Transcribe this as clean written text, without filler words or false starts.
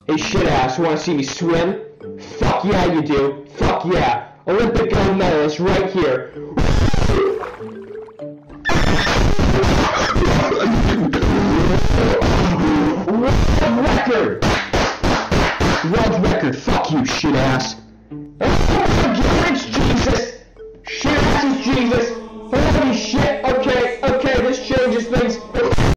Hey shit ass, wanna see me swim? Fuck yeah you do. Fuck yeah. Olympic gold medalist right here. World record! World record, fuck you shit ass.